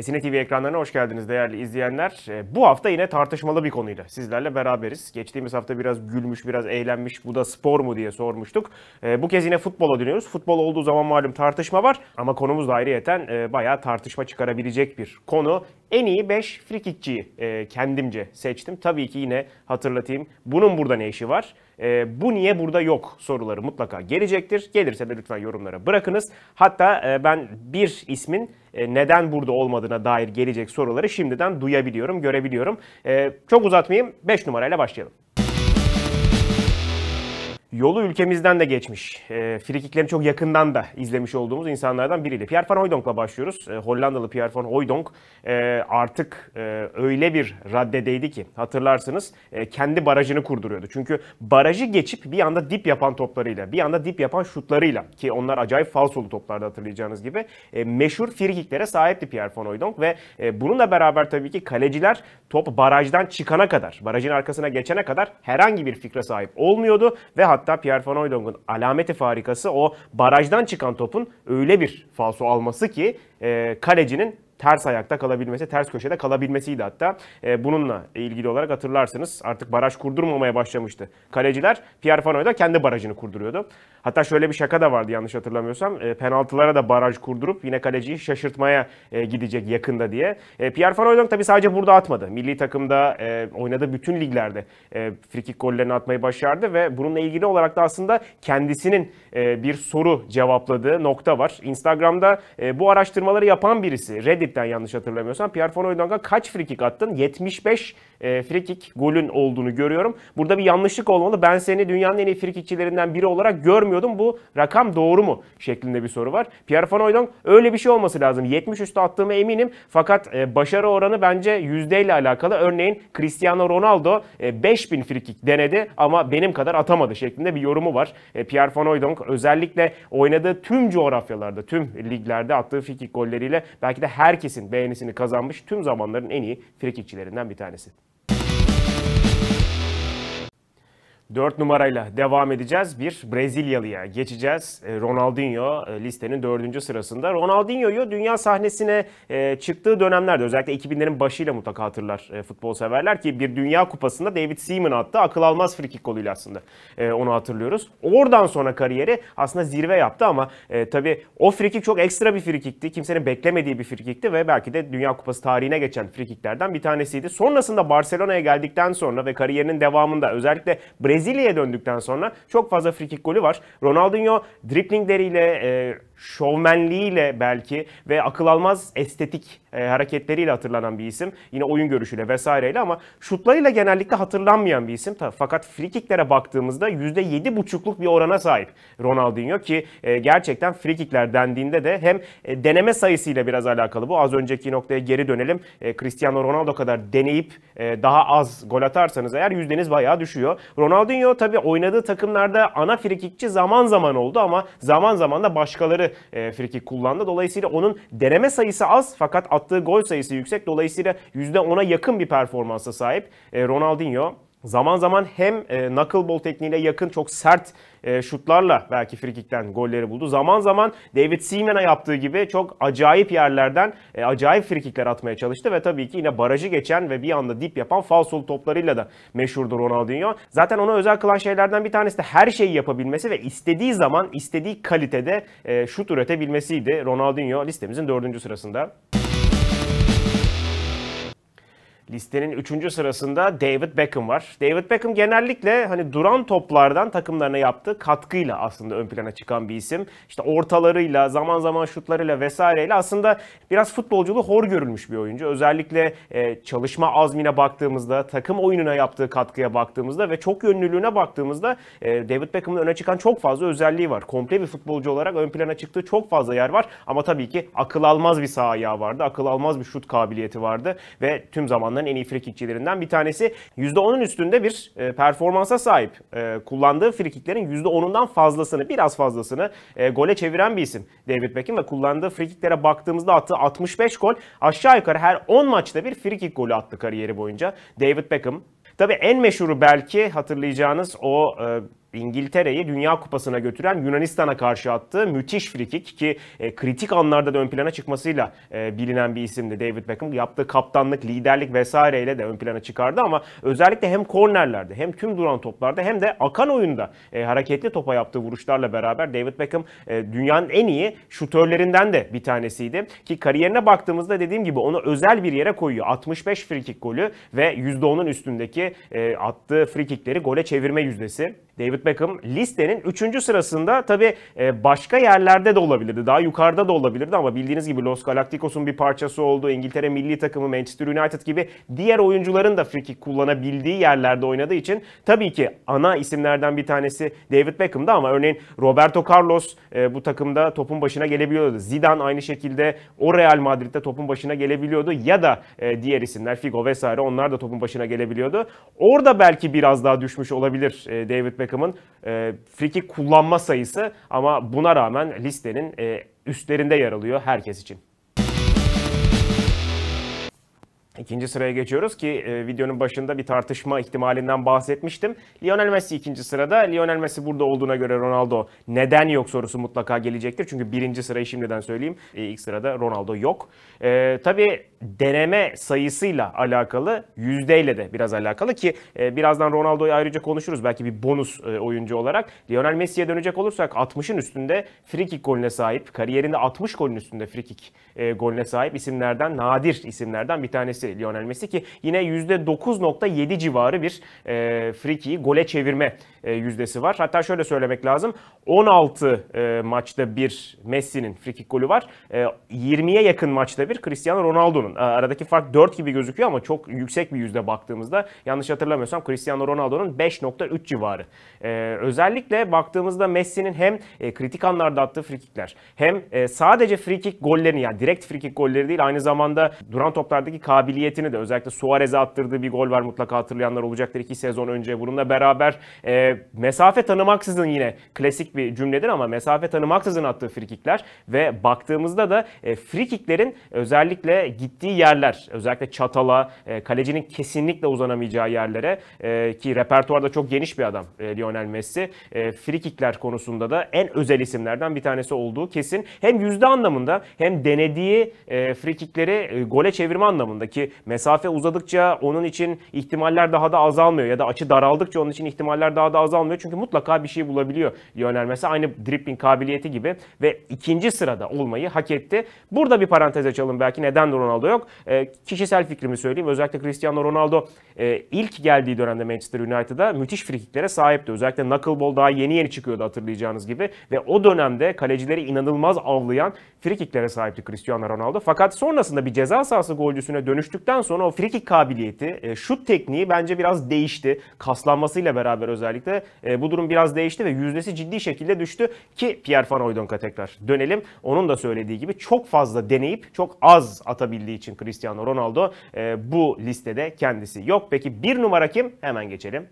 Esine TV ekranlarına hoş geldiniz değerli izleyenler. Bu hafta yine tartışmalı bir konuyla sizlerle beraberiz. Geçtiğimiz hafta biraz gülmüş, biraz eğlenmiş, bu da spor mu diye sormuştuk. Bu kez yine futbola dönüyoruz. Futbol olduğu zaman malum tartışma var ama konumuz da ayrıyeten bayağı tartışma çıkarabilecek bir konu. En iyi 5 frikikçiyi kendimce seçtim. Tabii ki yine hatırlatayım, bunun burada ne işi var? Bu niye burada yok soruları mutlaka gelecektir. Gelirse de lütfen yorumlara bırakınız. Hatta ben bir ismin neden burada olmadığına dair gelecek soruları şimdiden duyabiliyorum, görebiliyorum. Çok uzatmayayım, 5 numarayla başlayalım. Yolu ülkemizden de geçmiş, frikiklerini çok yakından da izlemiş olduğumuz insanlardan biriydi. Pierre Van Hooydonk'la başlıyoruz. Hollandalı Pierre Van Hooijdonk artık öyle bir raddedeydi ki hatırlarsınız kendi barajını kurduruyordu. Çünkü barajı geçip bir anda dip yapan toplarıyla, bir anda dip yapan şutlarıyla, ki onlar acayip falsolu toplarda hatırlayacağınız gibi meşhur frikiklere sahipti Pierre Van Hooijdonk ve bununla beraber tabii ki kaleciler top barajdan çıkana kadar, barajın arkasına geçene kadar herhangi bir fikre sahip olmuyordu ve hatta Pierre Van Hooijdonk'un alameti farikası o barajdan çıkan topun öyle bir falso alması ki kalecinin ters ayakta kalabilmesi, ters köşede kalabilmesiydi hatta. Bununla ilgili olarak hatırlarsınız artık baraj kurdurmamaya başlamıştı kaleciler. Pierre Van Hooijdonk kendi barajını kurduruyordu. Hatta şöyle bir şaka da vardı yanlış hatırlamıyorsam. Penaltılara da baraj kurdurup yine kaleciyi şaşırtmaya gidecek yakında diye. Pierre Van Hooijdonk tabii sadece burada atmadı. Milli takımda oynadığı bütün liglerde frikik gollerini atmayı başardı ve bununla ilgili olarak da aslında kendisinin bir soru cevapladığı nokta var. Instagram'da bu araştırmaları yapan birisi, Reddit'ten yanlış hatırlamıyorsam, Pierre Van Hooijdonk'a kaç frikik attın? 75 frikik golün olduğunu görüyorum. Burada bir yanlışlık olmalı. Ben seni dünyanın en iyi frikikçilerinden biri olarak görmüyordum. Bu rakam doğru mu? Şeklinde bir soru var. Pierre Van Hooijdonk öyle bir şey olması lazım. 70 üstü attığıma eminim. Fakat başarı oranı bence yüzdeyle alakalı. Örneğin Cristiano Ronaldo 5000 frikik denedi ama benim kadar atamadı şeklinde bir yorumu var. Pierre Van Hooijdonk özellikle oynadığı tüm coğrafyalarda, tüm liglerde attığı frikik golleriyle belki de herkesin beğenisini kazanmış, tüm zamanların en iyi frikikçilerinden bir tanesi. 4 numarayla devam edeceğiz. Bir Brezilyalıya geçeceğiz. Ronaldinho listenin 4. sırasında. Ronaldinho'yu dünya sahnesine çıktığı dönemlerde, özellikle 2000'lerin başıyla mutlaka hatırlar futbol severler ki bir Dünya Kupası'nda David Seaman attı. Akıl almaz frikik golüyle aslında onu hatırlıyoruz. Oradan sonra kariyeri aslında zirve yaptı ama tabii o frikik çok ekstra bir frikikti. Kimsenin beklemediği bir frikikti ve belki de Dünya Kupası tarihine geçen frikiklerden bir tanesiydi. Sonrasında Barcelona'ya geldikten sonra ve kariyerinin devamında özellikle Brezilya'ya döndükten sonra çok fazla frikik golü var. Ronaldinho driplingleriyle, şovmenliğiyle belki ve akıl almaz estetik hareketleriyle hatırlanan bir isim. Yine oyun görüşüyle vesaireyle ama şutlarıyla genellikle hatırlanmayan bir isim. Fakat frikiklere baktığımızda %7,5'luk bir orana sahip Ronaldinho ki gerçekten frikikler dendiğinde de hem deneme sayısıyla biraz alakalı. Bu az önceki noktaya geri dönelim. Cristiano Ronaldo kadar deneyip daha az gol atarsanız eğer yüzdeniz bayağı düşüyor. Ronaldinho tabii oynadığı takımlarda ana frikikçi zaman zaman oldu ama zaman zaman da başkaları frikik kullandı. Dolayısıyla onun deneme sayısı az fakat attığı gol sayısı yüksek. Dolayısıyla %10'a yakın bir performansa sahip Ronaldinho. Zaman zaman hem knuckleball tekniğine yakın çok sert şutlarla belki frikikten golleri buldu. Zaman zaman David Seaman'a yaptığı gibi çok acayip yerlerden acayip frikikler atmaya çalıştı ve tabii ki yine barajı geçen ve bir anda dip yapan falsolu toplarıyla da meşhurdur Ronaldinho. Zaten ona özel kılan şeylerden bir tanesi de her şeyi yapabilmesi ve istediği zaman istediği kalitede şut üretebilmesiydi. Ronaldinho listemizin 4. sırasında. Listenin 3. sırasında David Beckham var. David Beckham genellikle hani duran toplardan takımlarına yaptığı katkıyla aslında ön plana çıkan bir isim. İşte ortalarıyla, zaman zaman şutlarıyla vesaireyle aslında biraz futbolculuğu hor görülmüş bir oyuncu. Özellikle çalışma azmine baktığımızda, takım oyununa yaptığı katkıya baktığımızda ve çok yönlülüğüne baktığımızda David Beckham'ın öne çıkan çok fazla özelliği var. Komple bir futbolcu olarak ön plana çıktığı çok fazla yer var. Ama tabii ki akıl almaz bir sağ ayağı vardı. Akıl almaz bir şut kabiliyeti vardı ve tüm zamanların en iyi frikikçilerinden bir tanesi. %10'un üstünde bir performansa sahip. Kullandığı frikiklerin %10'undan fazlasını, biraz fazlasını gole çeviren bir isim David Beckham ve kullandığı frikiklere baktığımızda attığı 65 gol aşağı yukarı her 10 maçta bir frikik golü attı kariyeri boyunca David Beckham. Tabii en meşhuru belki hatırlayacağınız o İngiltere'yi Dünya Kupası'na götüren Yunanistan'a karşı attığı müthiş frikik ki kritik anlarda da ön plana çıkmasıyla bilinen bir isimdi David Beckham. Yaptığı kaptanlık, liderlik vesaireyle de ön plana çıkardı ama özellikle hem kornerlerde hem tüm duran toplarda hem de akan oyunda hareketli topa yaptığı vuruşlarla beraber David Beckham dünyanın en iyi şutörlerinden de bir tanesiydi. Ki kariyerine baktığımızda dediğim gibi onu özel bir yere koyuyor. 65 frikik golü ve %10'un üstündeki attığı frikikleri gole çevirme yüzdesi. David Beckham listenin 3. sırasında tabii başka yerlerde de olabilirdi. Daha yukarıda da olabilirdi ama bildiğiniz gibi Los Galacticos'un bir parçası olduğu İngiltere milli takımı, Manchester United gibi diğer oyuncuların da frikik kullanabildiği yerlerde oynadığı için tabii ki ana isimlerden bir tanesi David Beckham'dı ama örneğin Roberto Carlos bu takımda topun başına gelebiliyordu. Zidane aynı şekilde o Real Madrid'de topun başına gelebiliyordu ya da diğer isimler Figo vesaire onlar da topun başına gelebiliyordu. Orada belki biraz daha düşmüş olabilir David Beckham'ın frikik kullanma sayısı ama buna rağmen listenin üstlerinde yer alıyor herkes için. İkinci sıraya geçiyoruz ki videonun başında bir tartışma ihtimalinden bahsetmiştim. Lionel Messi ikinci sırada. Lionel Messi burada olduğuna göre Ronaldo neden yok sorusu mutlaka gelecektir. Çünkü birinci sırayı şimdiden söyleyeyim. İlk sırada Ronaldo yok. Tabii deneme sayısıyla alakalı, yüzdeyle de biraz alakalı ki birazdan Ronaldo'yu ayrıca konuşuruz. Belki bir bonus oyuncu olarak. Lionel Messi'ye dönecek olursak 60'ın üstünde frikik golüne sahip. Kariyerinde 60 golün üstünde frikik golüne sahip isimlerden, nadir isimlerden bir tanesi Lionel Messi ki yine %9.7 civarı bir frikiyi gole çevirme yüzdesi var. Hatta şöyle söylemek lazım. 16 maçta bir Messi'nin frikik golü var. 20'ye yakın maçta bir Cristiano Ronaldo'nun. Aradaki fark 4 gibi gözüküyor ama çok yüksek bir yüzde baktığımızda. Yanlış hatırlamıyorsam Cristiano Ronaldo'nun 5.3 civarı. Özellikle baktığımızda Messi'nin hem kritik anlarda attığı frikikler hem sadece frikik gollerini yani direkt frikik golleri değil aynı zamanda duran toplardaki kabiliyetini de özellikle Suarez'e attırdığı bir gol var mutlaka hatırlayanlar olacaktır 2 sezon önce. Bununla beraber mesafe tanımaksızın yine klasik bir cümledir ama mesafe tanımaksızın attığı frikikler ve baktığımızda da frikiklerin özellikle gittiği yerler özellikle çatala, kalecinin kesinlikle uzanamayacağı yerlere ki repertuarda çok geniş bir adam Lionel Messi. Frikikler konusunda da en özel isimlerden bir tanesi olduğu kesin. Hem yüzde anlamında hem denediği frikikleri gole çevirme anlamında ki mesafe uzadıkça onun için ihtimaller daha da azalmıyor ya da açı daraldıkça onun için ihtimaller daha da azalmıyor. Çünkü mutlaka bir şey bulabiliyor Lionel Messi. Aynı dribbling kabiliyeti gibi ve ikinci sırada olmayı hak etti. Burada bir parantez açalım belki neden Ronaldo yok. Kişisel fikrimi söyleyeyim. Özellikle Cristiano Ronaldo ilk geldiği dönemde Manchester United'a müthiş frikiklere sahipti. Özellikle knuckleball daha yeni çıkıyordu hatırlayacağınız gibi ve o dönemde kalecileri inanılmaz avlayan frikiklere sahipti Cristiano Ronaldo. Fakat sonrasında bir ceza sahası golcüsüne dönüştükten sonra o frikik kabiliyeti, şut tekniği bence biraz değişti. Kaslanmasıyla beraber özellikle bu durum biraz değişti ve yüzdesi ciddi şekilde düştü ki Pierre Van Hooydonk'a tekrar dönelim. Onun da söylediği gibi çok fazla deneyip çok az atabildiği için Cristiano Ronaldo bu listede kendisi yok. Peki bir numara kim? Hemen geçelim.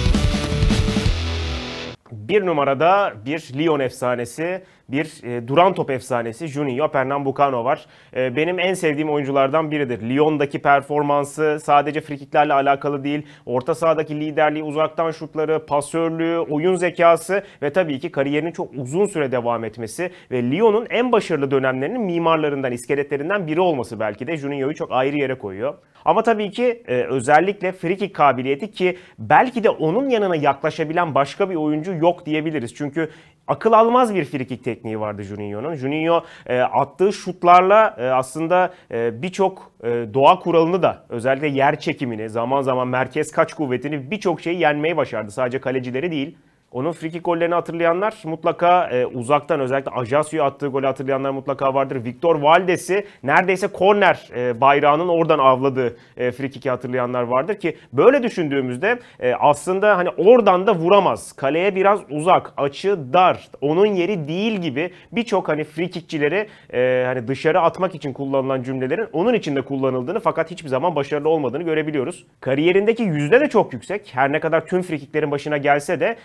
Bir numarada bir Lyon efsanesi, bir duran top efsanesi Juninho Pernambucano var. Benim en sevdiğim oyunculardan biridir. Lyon'daki performansı sadece frikiklerle alakalı değil. Orta sahadaki liderliği, uzaktan şutları, pasörlüğü, oyun zekası ve tabii ki kariyerinin çok uzun süre devam etmesi ve Lyon'un en başarılı dönemlerinin mimarlarından, iskeletlerinden biri olması belki de Juninho'yu çok ayrı yere koyuyor. Ama tabii ki özellikle frikik kabiliyeti ki belki de onun yanına yaklaşabilen başka bir oyuncu yok diyebiliriz. Çünkü akıl almaz bir frikik tekniği vardı Juninho'nun. Juninho attığı şutlarla aslında birçok doğa kuralını da özellikle yer çekimini, zaman zaman merkez kaç kuvvetini birçok şeyi yenmeyi başardı. Sadece kalecileri değil. Onun frikik gollerini hatırlayanlar mutlaka uzaktan özellikle Ajasio'ya attığı golü hatırlayanlar mutlaka vardır. Victor Valdes'i neredeyse korner bayrağının oradan avladığı frikiki hatırlayanlar vardır ki böyle düşündüğümüzde aslında hani oradan da vuramaz. Kaleye biraz uzak, açı dar, onun yeri değil gibi birçok hani frikikçileri hani dışarı atmak için kullanılan cümlelerin onun için de kullanıldığını fakat hiçbir zaman başarılı olmadığını görebiliyoruz. Kariyerindeki yüzde de çok yüksek. Her ne kadar tüm frikiklerin başına gelse de ve attığı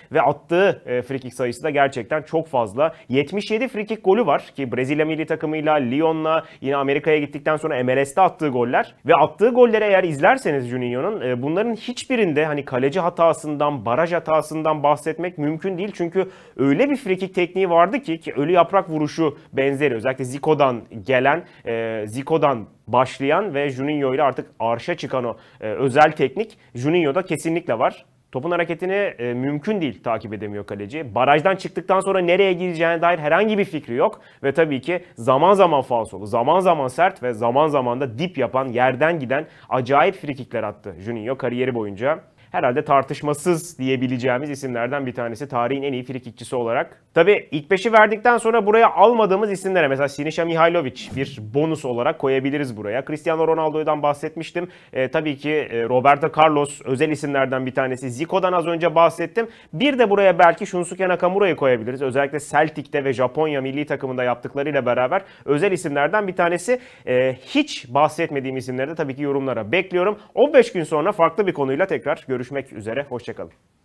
attığı frikik sayısı da gerçekten çok fazla. 77 frikik golü var ki Brezilya milli takımıyla, Lyon'la, yine Amerika'ya gittikten sonra MLS'te attığı goller. Ve attığı golleri eğer izlerseniz Juninho'nun, bunların hiçbirinde hani kaleci hatasından, baraj hatasından bahsetmek mümkün değil. Çünkü öyle bir frikik tekniği vardı ki ölü yaprak vuruşu benzeri, özellikle Zico'dan gelen, Zico'dan başlayan ve Juninho ile artık arşa çıkan o özel teknik Juninho'da kesinlikle var. Topun hareketini mümkün değil takip edemiyor kaleci. Barajdan çıktıktan sonra nereye gideceğine dair herhangi bir fikri yok. Ve tabii ki zaman zaman falsolu, zaman zaman sert ve zaman zaman da dip yapan, yerden giden acayip frikikler attı Juninho kariyeri boyunca. Herhalde tartışmasız diyebileceğimiz isimlerden bir tanesi, tarihin en iyi frikikçisi olarak. Tabii ilk 5'i verdikten sonra buraya almadığımız isimlere mesela Sinisa Mihajlovic bir bonus olarak koyabiliriz buraya. Cristiano Ronaldo'dan bahsetmiştim. Tabii ki Roberto Carlos özel isimlerden bir tanesi. Zico'dan az önce bahsettim. Bir de buraya belki Shunsuke Nakamura'yı koyabiliriz. Özellikle Celtic'te ve Japonya milli takımında yaptıklarıyla beraber özel isimlerden bir tanesi. Hiç bahsetmediğim isimleri de tabii ki yorumlara bekliyorum. 15 gün sonra farklı bir konuyla tekrar görüşmek üzere. Hoşçakalın.